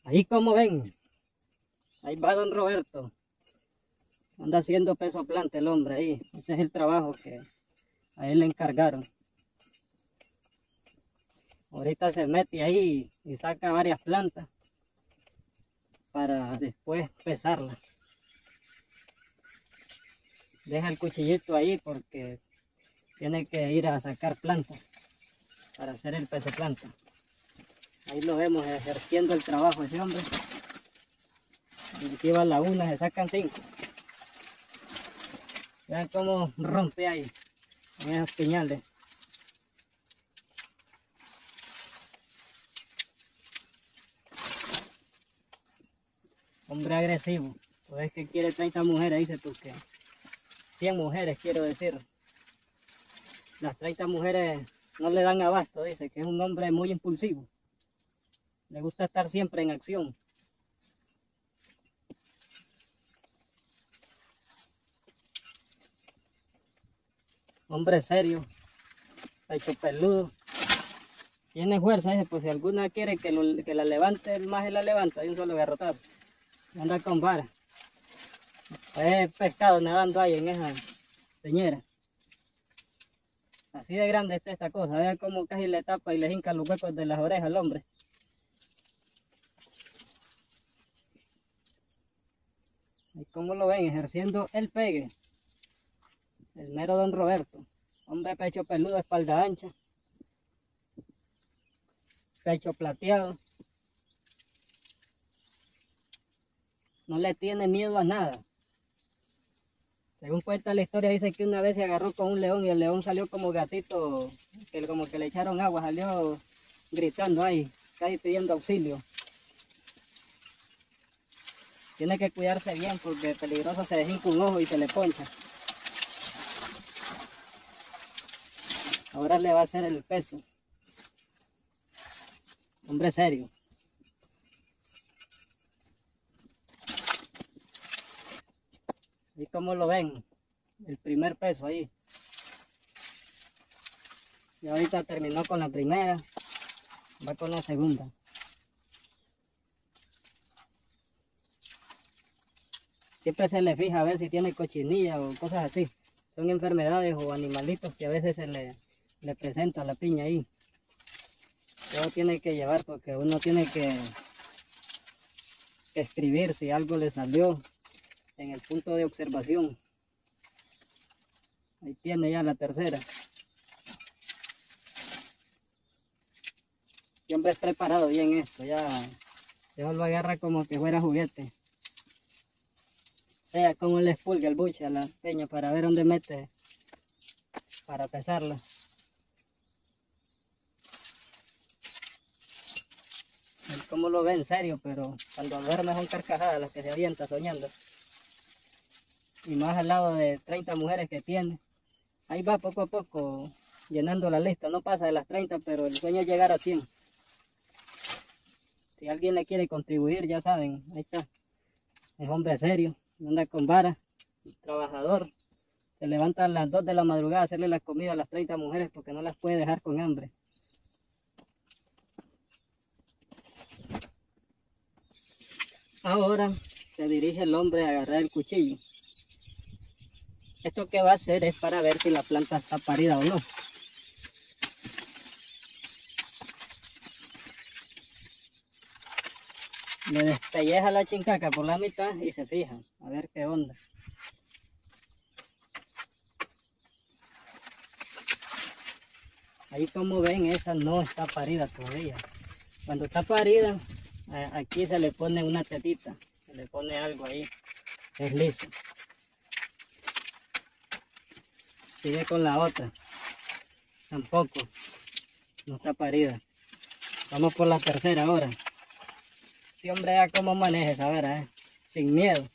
Ahí como ven, ahí va don Roberto. Anda haciendo peso planta el hombre ahí. Ese es el trabajo que a él le encargaron. Ahorita se mete ahí y saca varias plantas para después pesarlas. Deja el cuchillito ahí porque tiene que ir a sacar plantas para hacer el peso planta. Ahí lo vemos ejerciendo el trabajo ese hombre. Y aquí va la una, se sacan 5. Vean cómo rompe ahí en esos piñales. Hombre agresivo. Pues es que quiere 30 mujeres, dice tú que 100 mujeres quiero decir. Las 30 mujeres no le dan abasto, dice que es un hombre muy impulsivo. Le gusta estar siempre en acción. Hombre serio, pecho peludo. Tiene fuerza, dice, pues si alguna quiere que la levante, el maje la levanta de un solo garrotazo. Anda con vara. Es pescado nadando ahí en esa señera. Así de grande está esta cosa. Vean cómo casi le tapa y le hinca los huecos de las orejas al hombre. Y como lo ven, ejerciendo el pegue. El mero don Roberto. Hombre pecho peludo, espalda ancha. Pecho plateado. No le tiene miedo a nada. Según cuenta la historia, dice que una vez se agarró con un león y el león salió como gatito, que como que le echaron agua, salió gritando ahí, casi pidiendo auxilio. Tiene que cuidarse bien porque es peligroso, se deshinca un ojo y se le poncha. Ahora le va a hacer el peso. Hombre serio. ¿Y cómo lo ven? El primer peso ahí. Y ahorita terminó con la primera. Va con la segunda. Siempre se le fija a ver si tiene cochinilla o cosas así. Son enfermedades o animalitos que a veces se le presenta la piña ahí. Todo tiene que llevar porque uno tiene que escribir si algo le salió en el punto de observación. Ahí tiene ya la tercera. Siempre es preparado bien esto, ya lo agarra como que fuera juguete. Vea cómo le expulga el buche a la peña para ver dónde mete para pesarla. Como lo ve en serio, pero cuando duerme son carcajadas las que se avienta soñando. Y más al lado de 30 mujeres que tiene. Ahí va poco a poco llenando la lista. No pasa de las 30, pero el sueño es llegar a 100. Si alguien le quiere contribuir, ya saben, ahí está. Es hombre serio, no anda con vara, trabajador. Se levanta a las 2 de la madrugada a hacerle la comida a las 30 mujeres porque no las puede dejar con hambre. Ahora se dirige el hombre a agarrar el cuchillo. Esto que va a hacer es para ver si la planta está parida o no. Le despelleja la chincaca por la mitad y se fija a ver qué onda. Ahí como ven, esa no está parida todavía. Cuando está parida, aquí se le pone una tetita, se le pone algo ahí, es liso. Sigue con la otra, tampoco, no está parida. Vamos por la tercera ahora. Sí, hombre, ya cómo maneja esa vara, sin miedo.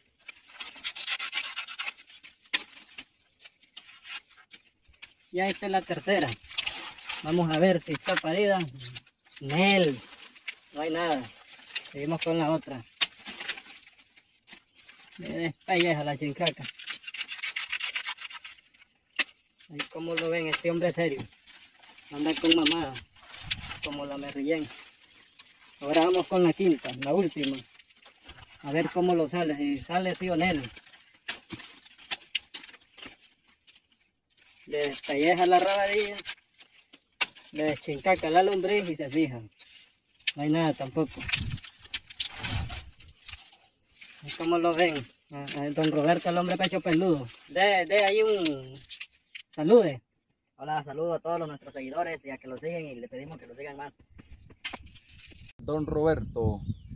Ya esta es la tercera. Vamos a ver si está parida. Nel, no hay nada. Seguimos con la otra. Le despelleja la chincaca. Ahí como lo ven, este hombre serio. Anda con mamada, como la Merrillén. Ahora vamos con la quinta, la última. A ver cómo lo sale, si sale sí o no. Le despelleja la rabadilla, le deschincaca la lombriz y se fija. No hay nada tampoco. ¿Cómo lo ven? Don Roberto, el hombre pecho peludo. De ahí un salude. Hola, saludo a todos nuestros seguidores y a que lo siguen y le pedimos que lo sigan más. Don Roberto,